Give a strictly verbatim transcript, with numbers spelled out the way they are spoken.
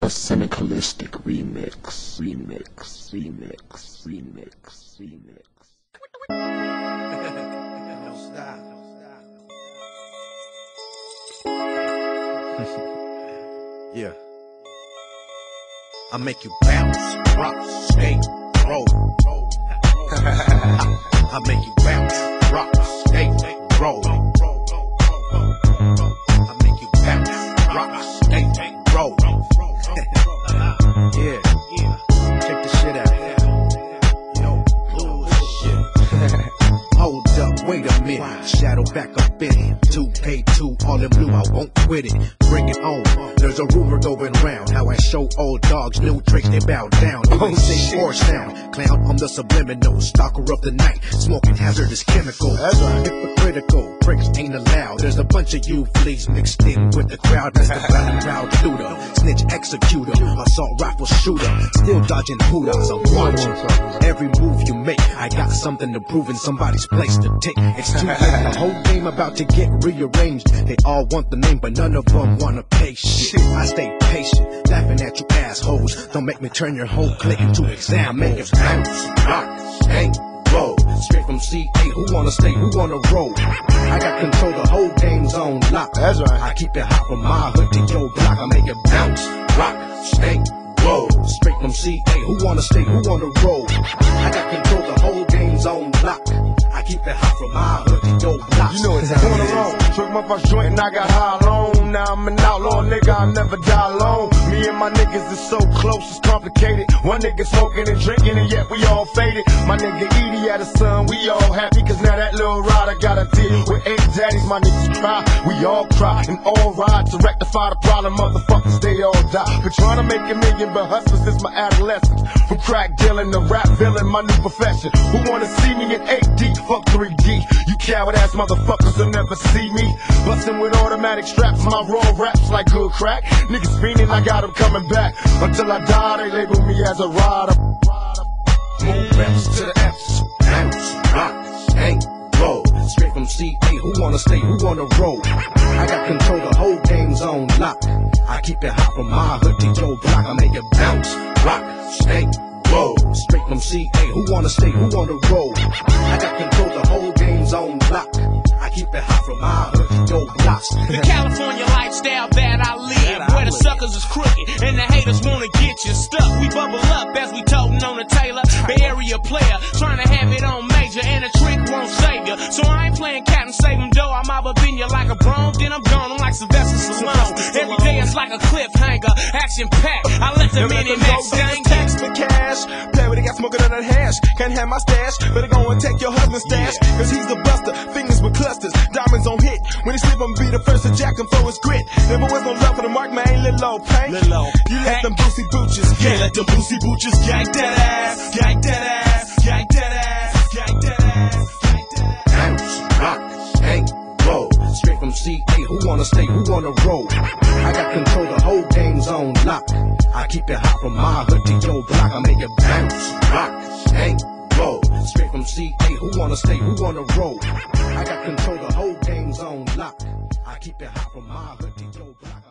A Syndicalistic remix, remix, remix, remix, remix. Don't stop. Yeah. I make you bounce, rock, skate, roll. I make you bounce, rock, skate, roll. I make you bounce, rock, skate, roll. Yeah, check the shit out. No bullshit. Hold up, wait a minute. Shadow back up in it. two K two, all in blue, I won't quit it. Bring it on. There's a rumor going round how I show old dogs new tricks, they bow down. You ain't say or sound. Clown, I'm the subliminal stalker of the night, smoking hazardous chemicals. Hypocritical pricks ain't allowed. There's a bunch of you fleas mixed in with the crowd. That's the black crowd shooter, snitch executor, assault rifle shooter, still dodging hooters. I'm watching every move you make. I got something to prove in somebody's place to take. It's too late. The whole game about to get rearranged. They all want the name, but none of them wanna pay shit. I stay patient, laughing at you assholes. Don't make me turn your whole clique into exam. Make it bounce, rock, skate, roll. Straight from C A, who wanna stay, who wanna roll? I got control, the whole game's on lock. That's right. I keep it hot from my hood to your block. I make it bounce, rock, skate, roll. Straight from C A, who wanna stay, who wanna roll? I got control, the whole game's on lock. I keep it hot from my hood to your block. You know it's going wrong. Took my first joint and I got high alone. Now I'm an outlaw, nigga, I'll never die alone. Me and my niggas is so close, it's complicated. One nigga smoking and drinking and yet we all faded. My nigga Edie had a son, we all happy. Cause now that little rider got a deal with eight daddies. My niggas cry, we all cry and all ride to rectify the problem. Motherfuckers, they all die. Been trying to make a million but hustling since my adolescence. From crack dealing to rap villain, my new profession. Who wanna see me in eight D? Fuck three D. You coward ass motherfuckers will never see me. Bustin' with automatic straps, my raw raps like good crack. Niggas fiendin', I got them coming back. Until I die, they label me as a rider. Move bounce to the F's. Bounce, rock, skate, roll. Straight from C A, who wanna stay, who wanna roll? I got control, the whole game's on lock. I keep it hot from my hood to your block. I make it bounce, rock, skate, roll. Straight from C A, who wanna stay, who wanna roll? I got control, the whole game's on lock. I keep it hot from my hood to your blocks. The California lifestyle that I live, where the suckers is crooked and the haters wanna get you stuck. We bubble up as we totin' on the Taylor, Bay Area player, trying to have it on major, and a trick won't save you. So I ain't playing cat and save 'em though. I'm out up in you like a bone, then I'm gone. I'm like Sylvester Stallone. Every day it's like a cliffhanger, action packed. I let the minute next thing tax for cash. Play with it, got smoking on that hash. Can't have my stash, better go and take your husband's stash. Cause he's the buster, fingers with clusters, diamonds on hit. When he sleep, I'ma be the first to jack him for his grit. Never was no love for the mark, man, Lil Low Pain. You let them boosie booches, yeah, let them boosie booches yank that ass, yank that ass, yank that ass, yank that ass, yank that ass. Bounce, rock, skate, roll. Straight from C A, who wanna stay, who wanna roll? I got control, the whole game's on lock. I keep it hot from my hood to your block. I make it bounce, rock, skate, roll. Straight from C A, who wanna stay, who wanna roll? I got control, the whole game's on lock. I keep it hot from my hood to your block.